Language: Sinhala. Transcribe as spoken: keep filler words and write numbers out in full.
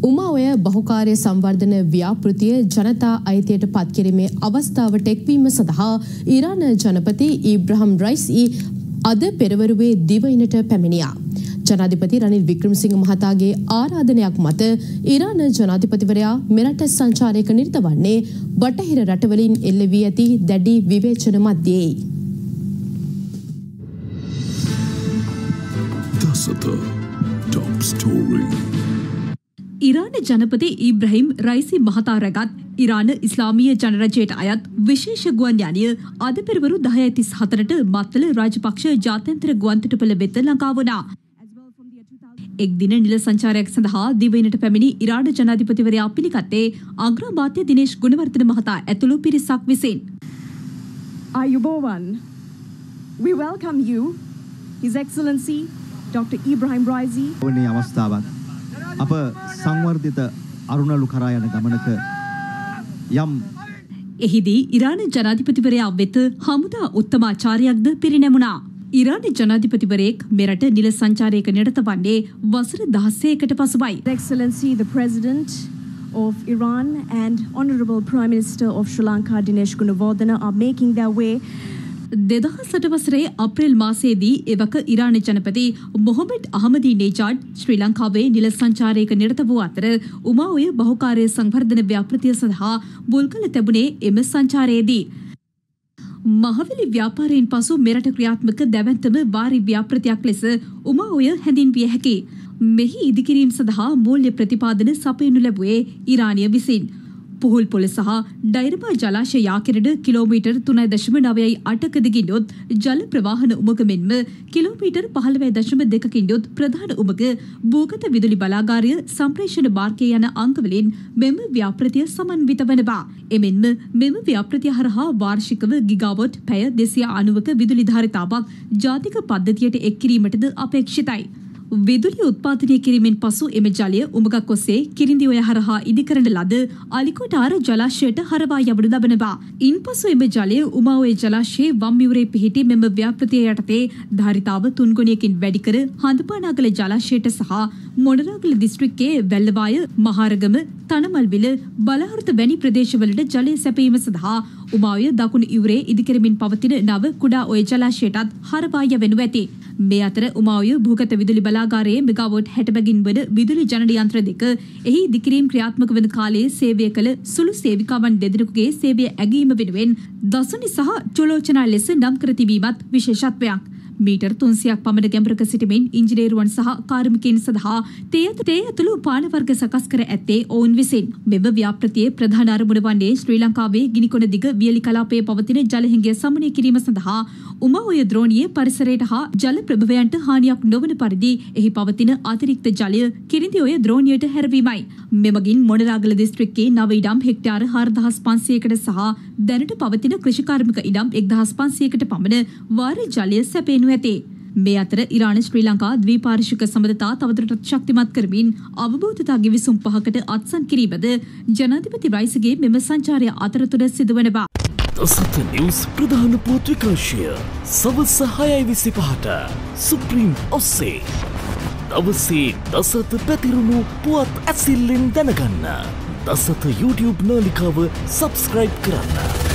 උමාඔය බහුකාර්ය සංවර්ධන ව්‍යාපෘතිය ජනතා අයිතියට පත් කිරීමේ අවස්ථාවට එක්වීම සඳහා ඉරාන ජනපති ඉබ්‍රහම් රයිසි අද පෙරවරුවේ දිවයිනට පැමිණියා. ජනාධිපති රනිල් වික්‍රමසිංහ මහතාගේ ආරාධනයක් මත ඉරාන ජනාධිපතිවරයා මෙරට සංචාරයක නිරත වන්නේ බටහිර රටවලින් එල්ල වී ඇති දැඩි විවේචන මැදයේ. Top story. ඉරාන ජනපති ඉබ්‍රහීම් රයිසි මහතා රැගත් ඉරාන ඉස්ලාමීය ජනරජයට අයත් විශේෂ ගුවන් යානය අද පෙරවරු දහයයි තිස් හතරට මත්තල රාජපක්ෂ ජාත්‍යන්තර ගුවන්තොටුපළ වෙත ළඟා වුණා. එක් දින නිල සංචාරයක් සඳහා දිවයිනට පැමිණි ඉරාන ජනාධිපතිවරයා පිළිගත්තේ අග්‍රාමාත්‍ය දිනේෂ් ගුණවර්ධන මහතා ඇතුළු පිරිසක් විසින්. Ayubowan, we welcome you, His Excellency Doctor Ibrahim Raisi. ඔවනේ අවස්ථාවක් අප සංවර්ධිත අරුණලු කරා යන ගමනක යම් එහිදී ඉරාන ජනාධිපතිවරයා වෙත හමුදා උත්තමාචාර්යයක්ද පිරිනැමුණා. ඉරාන ජනාධිපතිවරයෙක් මෙරට නිල සංචාරයක නිරත වන්නේ වසර දහසයකට පසුවයි. His Excellency the President of Iran and Honorable Prime Minister of Sri Lanka Dinesh Gunawardena are making their way. දෙදහස් අට වසරේ අප්‍රේල් මාසයේදී එවක ඉරාන ජනපති මොහොමඩ් අහමදී නේජාඩ් ශ්‍රී ලංකාවේ නිල සංචාරයක නිරත වූ අතර උමාඔය බහුකාර්ය සංවර්ධන ව්‍යාපෘතිය සඳහා මුල් කළ තිබුණේ එම සංචාරයේදී. මහවැලි ව්‍යාපාරයෙන් පසු මෙරට ක්‍රියාත්මක දැවැන්තම වාරි ව්‍යාපෘතියක් ලෙස උමාඔය හැඳින්විය හැකියි. මෙහි ඉදිකිරීම සඳහා මූල්‍ය ප්‍රතිපාදන සපයනු ලැබුවේ ඉරානිය විසින්. පුහුල් පොළ සහ ඩයිරබා ජලාශය යාකරට කිලෝමීටර් තුනයි දශම නවයයි අටක දිගින් යොත් ජල ප්‍රවාහන උමග මෙන්ම කිලෝමීටර් පහළොවයි දශම දෙකකින් යොත් ප්‍රධාන උමග භූගත විදුලි බලාගාරය සම්ප්‍රේෂණ මාර්ගය යන අංගවලින් මෙම ව්‍යාපෘතිය සමන්විත වනවා. එමෙන්ම මෙම ව්‍යාපෘතිය හරහා වාර්ෂිකව ගිගාවොට් පැය දෙසිය අනූවක විදුලි ධාරිතාවක් ජාතික පද්ධතියට එක් කිරීමටද අපේක්ෂිතයි. විදුලි උත්පාදනය කිරීමෙන් පසු එම ජලය උමගක් ඔස්සේ කිරිඳිඔය හරහා ඉදිකරන ලද අලිකොටාර ජලාශයට හරවා යවනු ලබනවා. ඉන්පසු එම ජලය උමාඔය ජලාශයේ වම් යුරේ පිහිටි මෙම ව්‍යාපෘතිය යටතේ ධාරිතාව තුන් ගුණයකින් වැඩි කර හඳපානාගල ජලාශයට සහ මොනරාගල දිස්ත්‍රික්කයේ වැල්ලවාය, මහරගම, තනමල්විල, බලාහෘත වැනි ප්‍රදේශවලට ජලය සැපීම සඳහා උමාඔය දකුණු යුරේ ඉදිකරමින් පවතින නව කුඩා ඔය ජලාශයටත් හරවා යවනු ඇති. මේ අතර උමාඔය භූගත විදුලි බලාගාරයේ මෙගාවොට් හැට බැගින් වන විදුලි ජනන යන්ත්‍ර දෙක එහි ඉදිකිරීම් ක්‍රියාත්මක වන කාලයේ සේවය කළ සුළු සේවිකාවන් දෙදෙනෙකුගේ සේවය ඇගීම වෙනුවෙන් දසුනි සහ චොලෝචනා ලෙස නම් කර තිබීමත් විශේෂත්වයක්. මීටර් තුන්සියයක් පමණ ගැඹුරක සිටමින් ඉංජිනේරුවන් සහ කාර්මිකයින් සඳහා තේ ඇතුළු පාන වර්ග සකස් කර ඇත්තේ ඔවුන් විසින්. මෙම ව්‍යාපෘතියේ ප්‍රධාන අරමුණ වන්නේ ශ්‍රී ලංකාවේ ගිනිකොන දිග වියලි කලාපයේ පවතින ජලහිඟය සමනය කිරීම සඳහා උමාඔය ද්‍රෝණියේ පරිසරයට හා ජල ප්‍රභවයන්ට හානියක් නොවන පරිදි එහි පවතින අතිරික්ත ජලය කිරිඳිඔය ද්‍රෝණියට හැරවීමයි. මෙමගින් මොනරාගල දිස්ත්‍රික්කයේ නව ඉඩම් හෙක්ටාර හාරදහස් පන්සියයකට සහ දැනට පවතින කෘෂිකාර්මික ඉඩම් එක්දහස් පන්සියයකට පමණ වාර ජලය සැපේනු ඇති. මේ අතර ඉරාන ශ්‍රී ලංකා ද්විපාර්ශ්වික සම්බන්ධතා තවදුරටත් ශක්තිමත් කරමින් අවබෝධතා ගිවිසුම් පහකට අත්සන් කිරීමද ජනාධිපති රයිසිගේ මෙම සංචාරය අතරතුර සිදුවනවා. දසත නිවුස් ප්‍රධාන පුවත් විකාශය සවස් හයයි විසි පහට සුප්‍රීම් ඔස්සේ දවසේ දසත පැතිරුණු පුවත් ඇසිල්ලෙන් දැනගන්න දසත YouTube නාලිකාව සබස්ක්‍රයිබ් කරන්න.